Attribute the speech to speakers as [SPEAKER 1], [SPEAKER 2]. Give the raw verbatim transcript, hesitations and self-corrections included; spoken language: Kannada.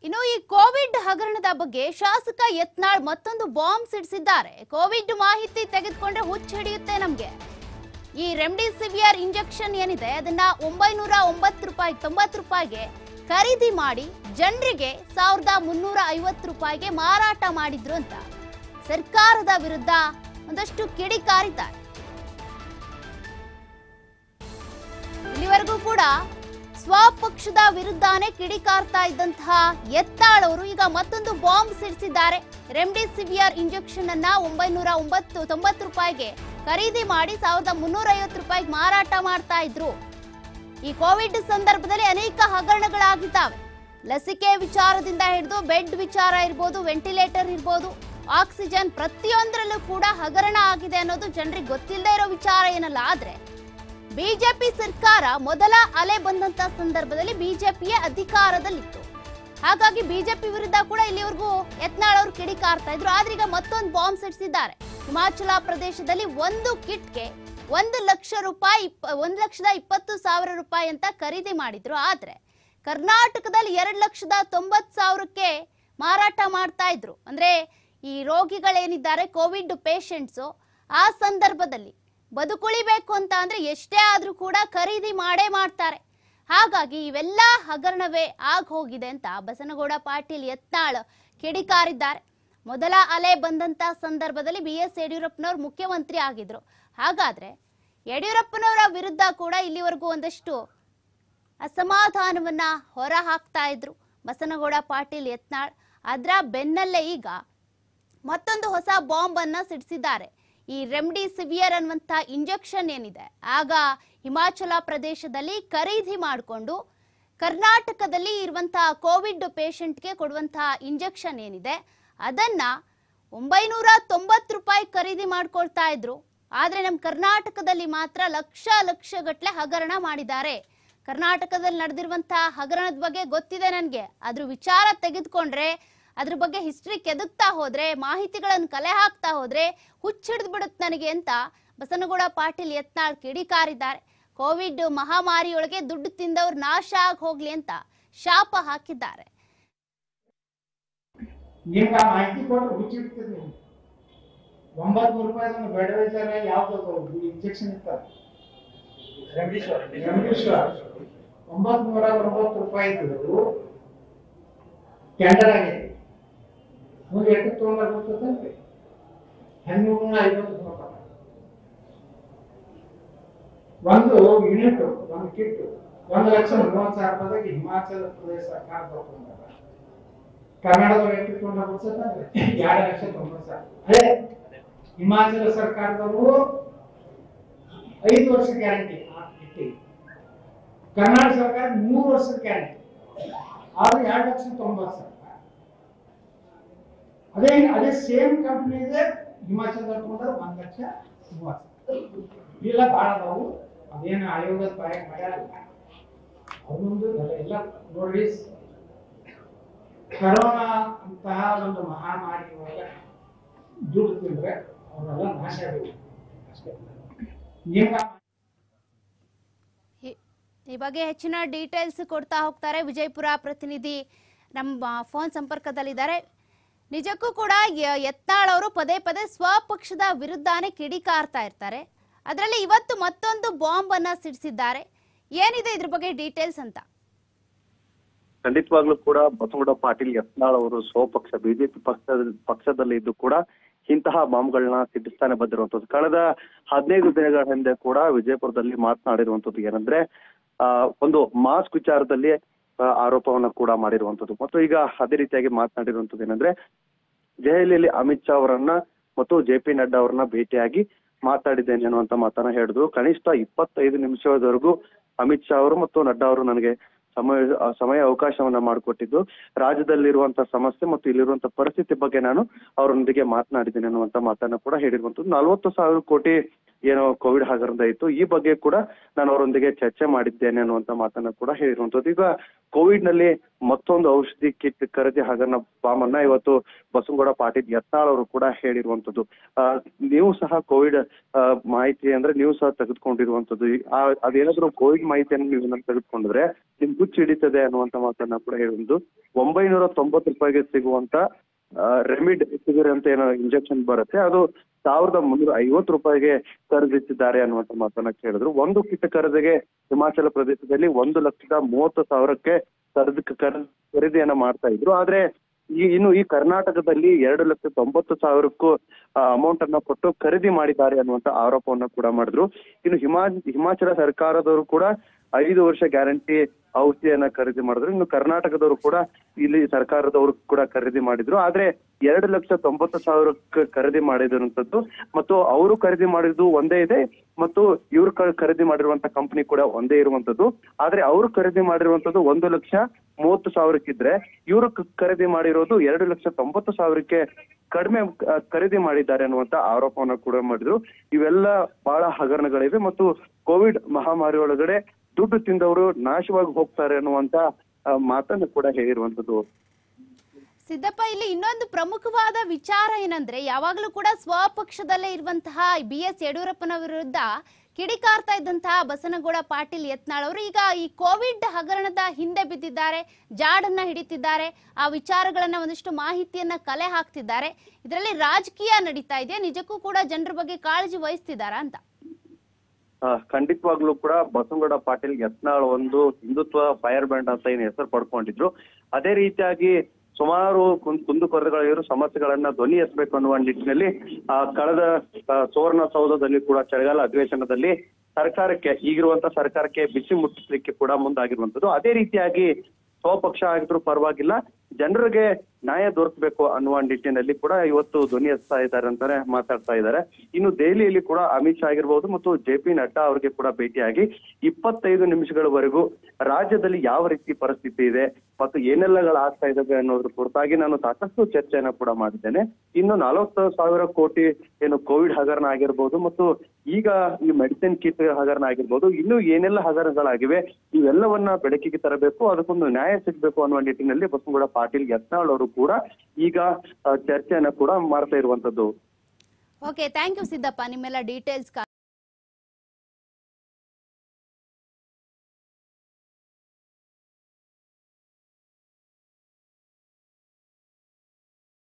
[SPEAKER 1] ಇನ್ನು ಈ ಕೋವಿಡ್ ಹಗರಣದ ಬಗ್ಗೆ ಶಾಸಕ ಯತ್ನಾಳ್ ಮತ್ತೊಂದು ಬಾಂಬ್ ಸಿಡಿಸಿದ್ದಾರೆ. ಕೋವಿಡ್ ಮಾಹಿತಿ ತೆಗೆದುಕೊಂಡ್ರೆ ಹುಚ್ಚ ಹಿಡಿಯುತ್ತೆ ನಮ್ಗೆ. ಈ ರೆಮ್ಡಿಸಿವಿಯರ್ ಇಂಜೆಕ್ಷನ್ ಏನಿದೆ ಅದನ್ನ ಒಂಬೈನೂರ ಒಂಬತ್ತು ರೂಪಾಯಿ ತೊಂಬತ್ತು ರೂಪಾಯಿಗೆ ಖರೀದಿ ಮಾಡಿ ಜನರಿಗೆ ಸಾವಿರದ ಮುನ್ನೂರ ಐವತ್ತು ರೂಪಾಯಿಗೆ ಮಾರಾಟ ಮಾಡಿದ್ರು ಅಂತ ಸರ್ಕಾರದ ವಿರುದ್ಧ ಒಂದಷ್ಟು ಕಿಡಿಕಾರಿದ್ದಾರೆ. ಇಲ್ಲಿವರೆಗೂ ಕೂಡ ಸ್ವಪಕ್ಷದ ವಿರುದ್ಧನೇ ಕಿಡಿಕಾರ್ತಾ ಇದ್ದಂತಹ ಯತ್ನಾಳ್ ಅವರು ಈಗ ಮತ್ತೊಂದು ಬಾಂಬ್ ಸಿಡಿಸಿದ್ದಾರೆ. ರೆಮ್ಡಿಸಿವಿಯರ್ ಇಂಜೆಕ್ಷನ್ ಅನ್ನ ಒಂಬೈನೂರ ಒಂಬತ್ತು ತೊಂಬತ್ತು ರೂಪಾಯಿಗೆ ಖರೀದಿ ಮಾಡಿ ಸಾವಿರದ ಮುನ್ನೂರ ಐವತ್ತು ರೂಪಾಯಿಗೆ ಮಾರಾಟ ಮಾಡ್ತಾ ಇದ್ರು. ಈ ಕೋವಿಡ್ ಸಂದರ್ಭದಲ್ಲಿ ಅನೇಕ ಹಗರಣಗಳಾಗಿದ್ದಾವೆ. ಲಸಿಕೆ ವಿಚಾರದಿಂದ ಹಿಡಿದು ಬೆಡ್ ವಿಚಾರ ಇರ್ಬೋದು, ವೆಂಟಿಲೇಟರ್ ಇರ್ಬೋದು, ಆಕ್ಸಿಜನ್ ಪ್ರತಿಯೊಂದರಲ್ಲೂ ಕೂಡ ಹಗರಣ ಆಗಿದೆ ಅನ್ನೋದು ಜನರಿಗೆ ಗೊತ್ತಿಲ್ಲದೆ ಇರೋ ವಿಚಾರ ಏನಲ್ಲ. ಆದ್ರೆ ಬಿಜೆಪಿ ಸರ್ಕಾರ ಮೊದಲ ಅಲೆ ಬಂದಂತ ಸಂದರ್ಭದಲ್ಲಿ ಬಿಜೆಪಿಯೇ ಅಧಿಕಾರದಲ್ಲಿತ್ತು. ಹಾಗಾಗಿ ಬಿಜೆಪಿ ವಿರುದ್ಧ ಕೂಡ ಇಲ್ಲಿವರೆಗೂ ಯತ್ನಾಳ್ ಅವರು ಕಿಡಿಕಾರ್ತಾ ಇದ್ರು. ಆದ್ರೆ ಈಗ ಮತ್ತೊಂದು ಬಾಂಬ್ ಸಿಡಿಸಿದ್ದಾರೆ. ಹಿಮಾಚಲ ಪ್ರದೇಶದಲ್ಲಿ ಒಂದು ಕಿಟ್ಗೆ ಒಂದು ಲಕ್ಷ ರೂಪಾಯಿ ಒಂದು ಲಕ್ಷದ ಇಪ್ಪತ್ತು ಸಾವಿರ ರೂಪಾಯಿ ಅಂತ ಖರೀದಿ ಮಾಡಿದ್ರು. ಆದ್ರೆ ಕರ್ನಾಟಕದಲ್ಲಿ ಎರಡು ಲಕ್ಷದ ತೊಂಬತ್ತು ಸಾವಿರಕ್ಕೆ ಮಾರಾಟ ಮಾಡ್ತಾ ಇದ್ರು. ಅಂದ್ರೆ ಈ ರೋಗಿಗಳೇನಿದ್ದಾರೆ ಕೋವಿಡ್ ಪೇಷಂಟ್ಸು ಆ ಸಂದರ್ಭದಲ್ಲಿ ಬದುಕುಳಿಬೇಕು ಅಂತ ಅಂದ್ರೆ ಎಷ್ಟೇ ಆದ್ರೂ ಕೂಡ ಖರೀದಿ ಮಾಡೇ ಮಾಡ್ತಾರೆ. ಹಾಗಾಗಿ ಇವೆಲ್ಲ ಹಗರಣವೇ ಆಗ ಹೋಗಿದೆ ಅಂತ ಬಸನಗೌಡ ಪಾಟೀಲ್ ಯತ್ನಾಳ್ ಕಿಡಿಕಾರಿದ್ದಾರೆ. ಮೊದಲ ಅಲೆ ಬಂದಂತ ಸಂದರ್ಭದಲ್ಲಿ ಬಿ ಎಸ್ ಯಡಿಯೂರಪ್ಪನವರು ಮುಖ್ಯಮಂತ್ರಿ ಆಗಿದ್ರು. ಹಾಗಾದ್ರೆ ಯಡಿಯೂರಪ್ಪನವರ ವಿರುದ್ಧ ಕೂಡ ಇಲ್ಲಿವರೆಗೂ ಒಂದಷ್ಟು ಅಸಮಾಧಾನವನ್ನ ಹೊರ ಹಾಕ್ತಾ ಇದ್ರು ಬಸನಗೌಡ ಪಾಟೀಲ್ ಯತ್ನಾಳ್. ಅದರ ಬೆನ್ನಲ್ಲೇ ಈಗ ಮತ್ತೊಂದು ಹೊಸ ಬಾಂಬ್ ಅನ್ನ ಸಿಡಿಸಿದ್ದಾರೆ. ಈ ರೆಮ್ಡಿಸಿವಿಯರ್ ಅನ್ನುವಂಥ ಇಂಜೆಕ್ಷನ್ ಏನಿದೆ ಆಗ ಹಿಮಾಚಲ ಪ್ರದೇಶದಲ್ಲಿ ಖರೀದಿ ಮಾಡಿಕೊಂಡು ಕರ್ನಾಟಕದಲ್ಲಿ ಇರುವಂತಹ ಕೋವಿಡ್ ಪೇಷಂಟ್ಗೆ ಕೊಡುವಂತಹ ಇಂಜೆಕ್ಷನ್ ಏನಿದೆ ಅದನ್ನ ಒಂಬೈನೂರ ತೊಂಬತ್ತು ರೂಪಾಯಿ ಖರೀದಿ ಮಾಡ್ಕೊಳ್ತಾ ಇದ್ರು. ಆದ್ರೆ ನಮ್ಮ ಕರ್ನಾಟಕದಲ್ಲಿ ಮಾತ್ರ ಲಕ್ಷ ಲಕ್ಷ ಗಟ್ಟಲೆ ಹಗರಣ ಮಾಡಿದ್ದಾರೆ. ಕರ್ನಾಟಕದಲ್ಲಿ ನಡೆದಿರುವಂತಹ ಹಗರಣದ ಬಗ್ಗೆ ಗೊತ್ತಿದೆ ನನಗೆ. ಅದ್ರ ವಿಚಾರ ತೆಗೆದುಕೊಂಡ್ರೆ ಅದ್ರ ಬಗ್ಗೆ ಹಿಸ್ಟ್ರಿ ಕೆದಕ್ತಾ ಹೋದ್ರೆ, ಮಾಹಿತಿಗಳನ್ನು ಕಲೆ ಹಾಕ್ತಾ ಹೋದ್ರೆ ಹುಚ್ಚಿಡ್ದು ಬಿಡುತ್ತೆ ನನಗೆ ಅಂತ ಬಸನಗೌಡ ಪಾಟೀಲ್ ಯತ್ನಾಳ್ ಕಿಡಿಕಾರಿದ್ದಾರೆ. ಕೋವಿಡ್ ಮಹಾಮಾರಿಯೊಳಗೆ ದುಡ್ಡು ತಿಂದವ್ರು ನಾಶ ಆಗಿ ಹೋಗ್ಲಿ ಅಂತ ಶಾಪ ಹಾಕಿದ್ದಾರೆ.
[SPEAKER 2] ನಿಮ್ಗೆ ಮಾಹಿತಿ ಕೊಟ್ಟರೆ ಹುಚ್ಚಿಡ್ತದೆ. ನೀವು ಒಂಬತ್ತು ನೂರು ರೂಪಾಯಿ ಬೆಡವೇಜರ್ ಯಾವ್ದು ಇಂಜೆಕ್ಷನ್ ಇರ್ತಾರೆ ಒಂಬತ್ತು ನೂರ ಒಂಬತ್ತು ರೂಪಾಯಿ ಟೆಂಡರ್ ಆಗಿದೆ. ಮುಂದೆ ಎಷ್ಟು ತಗೊಂಡ ಬರ್ತದೆ ಹನ್ನೂರ ಐವತ್ತು ರೂಪಾಯಿ ಒಂದು ಯೂನಿಟ್, ಒಂದು ಕಿಟ್ ಒಂದು ಲಕ್ಷ ಮೂವತ್ತು ಸಾವಿರ ರೂಪಾಯಿಗೆ ಹಿಮಾಚಲ ಪ್ರದೇಶ ಸರ್ಕಾರ ತಗೊಂಡ. ಕರ್ನಾಟಕದವ್ರು ಎಷ್ಟು ತಗೊಂಡ ಬರ್ತದೆ ಎರಡು ಲಕ್ಷ ತೊಂಬತ್ತು ಸಾವಿರ. ಅದೇ ಹಿಮಾಚಲ ಸರ್ಕಾರದವರು ಐದು ವರ್ಷ ಗ್ಯಾರಂಟಿ ಆ ಕಿಟ್ಟಿಗೆ, ಕರ್ನಾಟಕ ಸರ್ಕಾರ ಮೂರು ವರ್ಷದ ಗ್ಯಾರಂಟಿ, ಆದ್ರೆ ಎರಡು ಲಕ್ಷ ತೊಂಬತ್ತು ಸಾವಿರ. ಅದೇ ಅದೇ ಸೇಮ್ ಕಂಪ್ನಿ ಇದೆ ಹಿಮಾಚಲದಲ್ಲಿ ತಗೊಂಡ್ರೆ ಒಂದ್ ಲಕ್ಷ ಮೂವತ್ತು ಸಾವಿರ. ಇಲ್ಲ ಬಹಳ ಅದಾವು, ಅದೇನು ಆಯೋಗದ ಪಾಯ ಮಾಡ್ಯಾರ ಅವನೊಂದು ಎಲ್ಲ ನೋಡ್ರಿ. ಕರೋನಾ ಅಂತಹ ಒಂದು ಮಹಾಮಾರಿ ಒಳಗೆ ದುಡ್ಡು ತಿಂದ್ರೆ ಅವರೆಲ್ಲ ನಾಶ ಆಗಬೇಕು ಅಷ್ಟೇ.
[SPEAKER 1] ಈ ಬಗ್ಗೆ ಹೆಚ್ಚಿನ ಡೀಟೇಲ್ಸ್ ಕೊಡ್ತಾ ಹೋಗ್ತಾರೆ ವಿಜಯಪುರ ಪ್ರತಿನಿಧಿ ನಮ್ಮ ಫೋನ್ ಸಂಪರ್ಕದಲ್ಲಿದ್ದಾರೆ. ನಿಜಕ್ಕೂ ಕೂಡ ಯತ್ನಾಳ್ ಅವರು ಪದೇ ಪದೇ ಸ್ವಪಕ್ಷದ ವಿರುದ್ಧನೇ ಕಿಡಿಕಾರ್ತಾ ಇರ್ತಾರೆ. ಅದರಲ್ಲಿ ಇವತ್ತು ಮತ್ತೊಂದು ಬಾಂಬ್ ಅನ್ನ ಸಿಡಿಸಿದ್ದಾರೆ. ಏನಿದೆ ಇದ್ರ ಬಗ್ಗೆ ಡೀಟೇಲ್ಸ್ ಅಂತ?
[SPEAKER 3] ಖಂಡಿತವಾಗ್ಲೂ ಕೂಡ ಬಸನಗೌಡ ಪಾಟೀಲ್ ಯತ್ನಾಳ್ ಅವರು ಸ್ವಪಕ್ಷ ಬಿಜೆಪಿ ಪಕ್ಷದ ಪಕ್ಷದಲ್ಲಿ ಇದ್ದು ಕೂಡ ಇಂತಹ ಬಾಂಬ್ಗಳನ್ನ ಸಿಡಿಸ್ತಾನೆ ಬಂದಿರುವಂತದ್ದು. ಕಳೆದ ಹದಿನೈದು ದಿನಗಳ ಹಿಂದೆ ಕೂಡ ವಿಜಯಪುರದಲ್ಲಿ ಮಾತನಾಡಿರುವಂತದ್ದು ಏನಂದ್ರೆ ಆ ಒಂದು ಮಾಸ್ಕ್ ವಿಚಾರದಲ್ಲಿ ಆರೋಪವನ್ನ ಕೂಡ ಮಾಡಿರುವಂತದ್ದು. ಮತ್ತು ಈಗ ಅದೇ ರೀತಿಯಾಗಿ ಮಾತನಾಡಿರುವಂತದ್ದು ಏನಂದ್ರೆ ದೆಹಲಿಯಲ್ಲಿ ಅಮಿತ್ ಶಾ ಅವರನ್ನ ಮತ್ತು ಜೆ ಪಿ ನಡ್ಡಾ ಅವರನ್ನ ಭೇಟಿಯಾಗಿ ಮಾತಾಡಿದ್ದೇನೆ ಅನ್ನುವಂತ ಮಾತನ್ನ ಹೇಳಿದ್ರು. ಕನಿಷ್ಠ ಇಪ್ಪತ್ತೈದು ನಿಮಿಷದವರೆಗೂ ಅಮಿತ್ ಶಾ ಅವರು ಮತ್ತು ನಡ್ಡಾ ಅವರು ನನಗೆ ಸಮಯ ಸಮಯ ಅವಕಾಶವನ್ನ ಮಾಡಿಕೊಟ್ಟಿದ್ದು, ರಾಜ್ಯದಲ್ಲಿರುವಂತಹ ಸಮಸ್ಯೆ ಮತ್ತು ಇಲ್ಲಿರುವಂತಹ ಪರಿಸ್ಥಿತಿ ಬಗ್ಗೆ ನಾನು ಅವರೊಂದಿಗೆ ಮಾತನಾಡಿದ್ದೇನೆ ಅನ್ನುವಂತ ಮಾತನ್ನ ಕೂಡ ಹೇಳಿರುವಂತದ್ದು. ನಲ್ವತ್ತು ಸಾವಿರ ಕೋಟಿ ಏನೋ ಕೋವಿಡ್ ಹಗರಣ ಇತ್ತು, ಈ ಬಗ್ಗೆ ಕೂಡ ನಾನು ಅವರೊಂದಿಗೆ ಚರ್ಚೆ ಮಾಡಿದ್ದೇನೆ ಅನ್ನುವಂತ ಮಾತನ್ನ ಕೂಡ ಹೇಳಿರುವಂತದ್ದು. ಈಗ ಕೋವಿಡ್ ನಲ್ಲಿ ಮತ್ತೊಂದು ಔಷಧಿ ಕಿಟ್ ಖರೀದಿ ಹಗರಣ ಬಾಂಬ್ ಅನ್ನ ಇವತ್ತು ಬಸನಗೌಡ ಪಾಟೀಲ್ ಯತ್ನಾಳ್ ಅವರು ಕೂಡ ಹೇಳಿರುವಂತದ್ದು. ಆ ನೀವು ಸಹ ಕೋವಿಡ್ ಮಾಹಿತಿ ಅಂದ್ರೆ ನೀವು ಸಹ ತೆಗೆದುಕೊಂಡಿರುವಂತದ್ದು. ಅದೇನಾದ್ರೂ ಕೋವಿಡ್ ಮಾಹಿತಿಯನ್ನು ನೀವು ತೆಗೆದುಕೊಂಡಿದ್ರೆ ನಿಮ್ ಹುಚ್ಚಿಡಿತದೆ ಅನ್ನುವಂತ ಮಾತನ್ನ ಕೂಡ ಹೇಳಿದ್ದು. ಒಂಬೈನೂರ ತೊಂಬತ್ತು ರೂಪಾಯಿಗೆ ಸಿಗುವಂತ ರೆಮಿಡ್ ಸಿವಿರ್ ಅಂತ ಏನೋ ಇಂಜೆಕ್ಷನ್ ಬರುತ್ತೆ, ಅದು ಸಾವಿರದ ಮುನ್ನೂರ ಐವತ್ತು ರೂಪಾಯಿಗೆ ಖರೀದಿಸಿದ್ದಾರೆ ಅನ್ನುವಂತ ಮಾತನ್ನ ಕೇಳಿದ್ರು. ಒಂದು ಕಿಟ್ ಖರೀದಿಗೆ ಹಿಮಾಚಲ ಪ್ರದೇಶದಲ್ಲಿ ಒಂದು ಲಕ್ಷದ ಮೂವತ್ತು ಸಾವಿರಕ್ಕೆ ಖರೀದಿ ಖರೀದಿಯನ್ನ ಮಾಡ್ತಾ ಇದ್ರು. ಆದ್ರೆ ಈ ಇನ್ನು ಈ ಕರ್ನಾಟಕದಲ್ಲಿ ಎರಡು ಲಕ್ಷ ತೊಂಬತ್ತು ಸಾವಿರಕ್ಕೂ ಅಮೌಂಟ್ ಅನ್ನ ಕೊಟ್ಟು ಖರೀದಿ ಮಾಡಿದ್ದಾರೆ ಅನ್ನುವಂತ ಆರೋಪವನ್ನ ಕೂಡ ಮಾಡಿದ್ರು. ಇನ್ನು ಹಿಮಾ ಹಿಮಾಚಲ ಸರ್ಕಾರದವರು ಕೂಡ ಐದು ವರ್ಷ ಗ್ಯಾರಂಟಿ ಔಷಧಿಯನ್ನ ಖರೀದಿ ಮಾಡಿದ್ರು. ಇನ್ನು ಕರ್ನಾಟಕದವರು ಕೂಡ ಇಲ್ಲಿ ಸರ್ಕಾರದವರು ಕೂಡ ಖರೀದಿ ಮಾಡಿದ್ರು. ಆದ್ರೆ ಎರಡು ಲಕ್ಷ ತೊಂಬತ್ತು ಸಾವಿರಕ್ಕೆ ಖರೀದಿ ಮಾಡಿರುವಂತದ್ದು ಮತ್ತು ಅವರು ಖರೀದಿ ಮಾಡಿದ್ದು ಒಂದೇ ಇದೆ ಮತ್ತು ಇವ್ರು ಖರೀದಿ ಮಾಡಿರುವಂತ ಕಂಪನಿ ಕೂಡ ಒಂದೇ ಇರುವಂತದ್ದು. ಆದ್ರೆ ಅವರು ಖರೀದಿ ಮಾಡಿರುವಂತದ್ದು ಒಂದು ಲಕ್ಷ ಮೂವತ್ತು ಸಾವಿರಕ್ಕಿದ್ರೆ ಇವರು ಖರೀದಿ ಮಾಡಿರೋದು ಎರಡು ಲಕ್ಷ ತೊಂಬತ್ತು ಸಾವಿರಕ್ಕೆ ಕಡಿಮೆ ಖರೀದಿ ಮಾಡಿದ್ದಾರೆ ಅನ್ನುವಂತ ಆರೋಪವನ್ನ ಕೂಡ ಮಾಡಿದ್ರು. ಇವೆಲ್ಲ ಬಹಳ ಹಗರಣಗಳಿವೆ ಮತ್ತು ಕೋವಿಡ್ ಮಹಾಮಾರಿ ಒಳಗಡೆ ದುಡ್ಡು ತಿಂದವರು ನಾಶವಾಗಿ ಹೋಗ್ತಾರೆ ಅನ್ನುವಂತ ಮಾತನ್ನು ಕೂಡ ಹೇಳಿರುವಂತದ್ದು.
[SPEAKER 1] ಸಿದ್ದಪ್ಪ, ಇಲ್ಲಿ ಇನ್ನೊಂದು ಪ್ರಮುಖವಾದ ವಿಚಾರ ಏನಂದ್ರೆ, ಯಾವಾಗಲೂ ಕೂಡ ಸ್ವಪಕ್ಷದಲ್ಲೇ ಇರುವಂತಹ ಬಿ ಎಸ್ ಯಡಿಯೂರಪ್ಪನ ವಿರುದ್ಧ ಕಿಡಿಕಾರ್ತಾ ಇದ್ದಂತಹ ಬಸನಗೌಡ ಪಾಟೀಲ್ ಯತ್ನಾಳ್ ಅವರು ಈಗ ಈ ಕೋವಿಡ್ ಹಗರಣದ ಹಿಂದೆ ಬಿದ್ದಿದ್ದಾರೆ, ಜಾಡನ್ನ ಹಿಡಿತಿದ್ದಾರೆ, ಆ ವಿಚಾರಗಳನ್ನ ಒಂದಿಷ್ಟು ಮಾಹಿತಿಯನ್ನ ಕಲೆ ಹಾಕ್ತಿದ್ದಾರೆ. ಇದರಲ್ಲಿ ರಾಜಕೀಯ ನಡೀತಾ ಇದೆ, ನಿಜಕ್ಕೂ ಕೂಡ ಜನರ ಬಗ್ಗೆ ಕಾಳಜಿ ವಹಿಸ್ತಿದಾರ ಅಂತ?
[SPEAKER 3] ಖಂಡಿತವಾಗ್ಲೂ ಕೂಡ ಬಸನಗೌಡ ಪಾಟೀಲ್ ಯತ್ನಾಳ್ ಒಂದು ಹಿಂದುತ್ವ ಫೈರ್ ಬ್ರ್ಯಾಂಡ್ ಅಂತ ಏನ್ ಹೆಸರು ಪಡ್ಕೊಂಡಿದ್ರು, ಅದೇ ರೀತಿಯಾಗಿ ಸುಮಾರು ಕುಂದುಕೊರತೆಗಳಿರೋ ಸಮಸ್ಯೆಗಳನ್ನ ಧ್ವನಿ ಎತ್ತಬೇಕು ಅನ್ನುವ ನಿಟ್ಟಿನಲ್ಲಿ ಆ ಕಳೆದ ಸುವರ್ಣಸೌಧದಲ್ಲಿ ಕೂಡ ಚಳಿಗಾಲ ಅಧಿವೇಶನದಲ್ಲಿ ಸರ್ಕಾರಕ್ಕೆ ಈಗಿರುವಂತ ಸರ್ಕಾರಕ್ಕೆ ಬಿಸಿ ಮುಟ್ಟಿಸ್ಲಿಕ್ಕೆ ಕೂಡ ಮುಂದಾಗಿರುವಂತದ್ದು. ಅದೇ ರೀತಿಯಾಗಿ ಸ್ವಪಕ್ಷ ಆಗಿದ್ರು ಪರವಾಗಿಲ್ಲ, ಜನರಿಗೆ ನ್ಯಾಯ ದೊರಕಬೇಕು ಅನ್ನುವ ನಿಟ್ಟಿನಲ್ಲಿ ಕೂಡ ಇವತ್ತು ಧ್ವನಿ ಎತ್ತಾ ಇದ್ದಾರೆ ಅಂತಾನೆ ಮಾತಾಡ್ತಾ ಇದ್ದಾರೆ. ಇನ್ನು ದೆಹಲಿಯಲ್ಲಿ ಕೂಡ ಅಮಿತ್ ಶಾ ಆಗಿರ್ಬೋದು ಮತ್ತು ಜೆ ಪಿ ನಡ್ಡಾ ಅವರಿಗೆ ಕೂಡ ಭೇಟಿಯಾಗಿ ಇಪ್ಪತ್ತೈದು ನಿಮಿಷಗಳವರೆಗೂ ರಾಜ್ಯದಲ್ಲಿ ಯಾವ ರೀತಿ ಪರಿಸ್ಥಿತಿ ಇದೆ ಮತ್ತು ಏನೆಲ್ಲಗಳು ಆಗ್ತಾ ಇದ್ದಾವೆ ಅನ್ನೋದ್ರ ಕುರಿತಾಗಿ ನಾನು ಸಾಕಷ್ಟು ಚರ್ಚೆಯನ್ನ ಕೂಡ ಮಾಡಿದ್ದೇನೆ. ಇನ್ನು ನಲವತ್ತು ಸಾವಿರ ಕೋಟಿ ಏನು ಕೋವಿಡ್ ಹಗರಣ ಆಗಿರ್ಬೋದು ಮತ್ತು ಈಗ ಈ ಮೆಡಿಸಿನ್ ಕಿಟ್ ಹಗರಣ ಆಗಿರ್ಬೋದು, ಇನ್ನು ಏನೆಲ್ಲ ಹಗರಣಗಳಾಗಿವೆ ಇವೆಲ್ಲವನ್ನ ಬೆಳಕಿಗೆ ತರಬೇಕು, ಅದಕ್ಕೊಂದು ನ್ಯಾಯ ಸಿಗ್ಬೇಕು ಅನ್ನುವ ನಿಟ್ಟಿನಲ್ಲಿ ಬಸನಗೌಡ ಪಾಟೀಲ್ ಯತ್ನಾಳ್ ಅವರು ಕೂಡ ಈಗ ಚರ್ಚೆಯನ್ನ ಕೂಡ ಮಾಡ್ತಾ ಇರುವಂತದ್ದು.
[SPEAKER 1] ಓಕೆ, ಥ್ಯಾಂಕ್ ಯು ಸಿದ್ದಪ್ಪ ನಿಮ್ಮೆಲ್ಲ ಡೀಟೇಲ್ಸ್